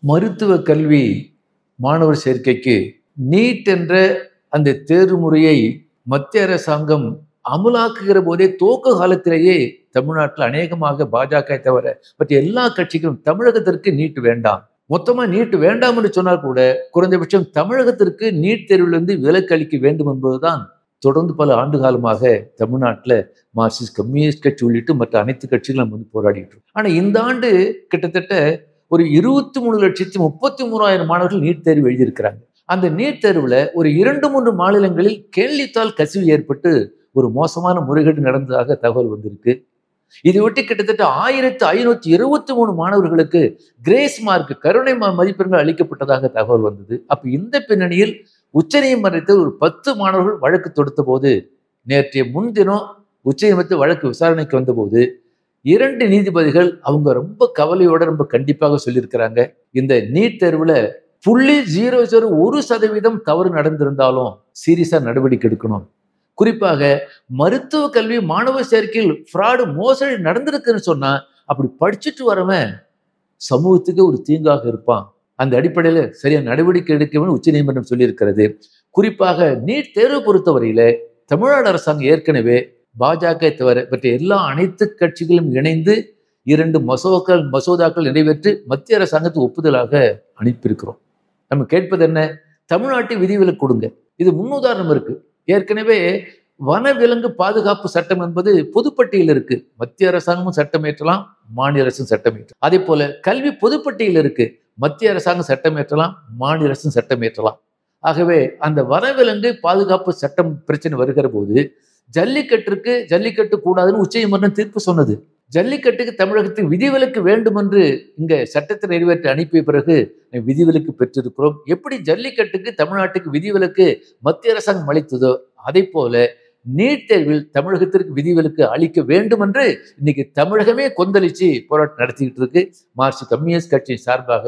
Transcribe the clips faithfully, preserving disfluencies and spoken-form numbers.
மருத்துவ கல்வி மாணவர் சேர்க்கைக்கு நீட் என்ற அந்த தேர்வு முறையை மத்திய அரசாங்கம் அமுலாக்குகிற போதே துவக்க காலத்திலேயே தமிழ்நாட்டில் அநேகமாக பாஜக தவிர மற்ற எல்லா கட்சிகளும் தமிழகத்திற்கு நீட் வேண்டாம், மொத்தமா நீட் வேண்டாம் என்று சொன்னால் கூட குறைந்தபட்சம் தமிழகத்திற்கு நீட் தேர்விலிருந்து விலக்கு அளிக்க வேண்டும் என்பதுதான் தொடர்ந்து பல ஆண்டு காலமாக தமிழ்நாட்டில் மார்க்சிஸ்ட் கம்யூனிஸ்ட் கட்சி உள்ளிட்டு மற்ற அனைத்து கட்சிகளும் வந்து போராடிட்டு இருக்கோம். ஆனா இந்த ஆண்டு கிட்டத்தட்ட ஒரு இருபத்தி மூணு லட்சத்தி முப்பத்தி மூணாயிரம் மாணவர்கள் நீட் தேர்வு எழுதியிருக்கிறாங்க. அந்த நீட் தேர்வுல ஒரு இரண்டு மூன்று மாநிலங்களில் கேள்வித்தாள் கசிவு ஏற்பட்டு ஒரு மோசமான முறைகேடு நடந்ததாக தகவல் வந்திருக்கு. இதை ஒட்டி கிட்டத்தட்ட ஆயிரத்தி ஐநூத்தி இருபத்தி மூணு மாணவர்களுக்கு கிரேஸ் மார்க் கருணை மதிப்பெண்கள் அளிக்கப்பட்டதாக தகவல் வந்தது. அப்ப இந்த பின்னணியில் உச்சநீதிமன்றத்தில் ஒரு பத்து மாணவர்கள் வழக்கு தொடுத்த போது, நேற்றைய முன்தினம் உச்சநீதிமன்றத்தில் வழக்கு விசாரணைக்கு வந்த போது இரண்டு நீதிபதிகள் அவங்க ரொம்ப கவலையோட ரொம்ப கண்டிப்பாக சொல்லியிருக்கிறாங்க, இந்த நீட் தேர்வுல புள்ளி ஜீரோ ஜீரோ ஒரு சதவீதம் தவறு நடந்திருந்தாலும் சீரியஸா நடவடிக்கை எடுக்கணும். குறிப்பாக மருத்துவ கல்வி மாணவர் சேர்க்கையில் ஃப்ராடு மோசடி நடந்திருக்குன்னு சொன்னா அப்படி படிச்சுட்டு வரவன் சமூகத்துக்கு ஒரு தீங்காக இருப்பான். அந்த அடிப்படையில சரியா நடவடிக்கை எடுக்கணும்னு உச்ச நீதிமன்றம் சொல்லியிருக்கிறது. குறிப்பாக நீட் தேர்வு பொறுத்தவரையில தமிழ்நாடு அரசாங்கம் ஏற்கனவே பாஜக தவிர மற்ற எல்லா அனைத்து கட்சிகளும் இணைந்து இரண்டு மசோதாக்கள் மசோதாக்கள் நிறைவேற்றி மத்திய அரசாங்கத்துக்கு ஒப்புதலாக அனுப்பியிருக்கிறோம். நம்ம கேட்பது என்ன? தமிழ்நாட்டு விதிவிலக்கு கொடுங்க. இது முன்னுதாரணம் இருக்கு. ஏற்கனவே வனவிலங்கு பாதுகாப்பு சட்டம் என்பது பொதுப்பட்டியல் இருக்கு. மத்திய அரசாங்கமும் சட்டம் ஏற்றலாம், மாநில அரசும் சட்டம் ஏற்றலாம். அதே போல கல்வி பொதுப்பட்டியல் இருக்கு. மத்திய அரசாங்கம் சட்டம் ஏற்றலாம், மாநில அரசும் சட்டம் ஏற்றலாம். ஆகவே அந்த வனவிலங்கு பாதுகாப்பு சட்டம் பிரச்சனை வருகிற போது ஜல்லிக்கட்டுக்கு ஜல்லிக்கட்டு கூடாதுன்னு உச்சநீதிமன்றம் தீர்ப்பு சொன்னது. ஜல்லிக்கட்டுக்கு தமிழகத்துக்கு விதிவிலக்கு வேண்டும் என்று இங்க சட்டத்தை நிறைவேற்றி அனுப்பிய பிறகு விதிவிலக்கு பெற்றிருக்கிறோம். எப்படி ஜல்லிக்கட்டுக்கு தமிழ்நாட்டுக்கு விதிவிலக்கு மத்திய அரசாங்கம் அளித்ததோ அதே போல நீட் தேர்வில் தமிழகத்திற்கு விதிவிலக்கு அளிக்க வேண்டும் என்று இன்னைக்கு தமிழகமே கொந்தளிச்சு போராட்டம் நடத்திக்கிட்டு இருக்கு. மார்க்சிஸ்ட் கம்யூனிஸ்ட் கட்சி சார்பாக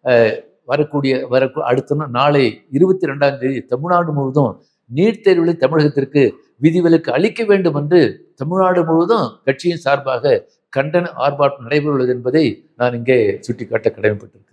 வரக்கூடிய வர அடுத்த நாளை இருபத்தி ரெண்டாம் தேதி தமிழ்நாடு முழுவதும் நீட் தேர்வில் தமிழகத்திற்கு விதிவிலக்கு அளிக்க வேண்டும் என்று தமிழ்நாடு முழுவதும் கட்சியின் சார்பாக கண்டன ஆர்ப்பாட்டம் நடைபெறுள்ளது என்பதை நான் இங்கே சுட்டிக்காட்ட கடமைப்பட்டிருக்கிறேன்.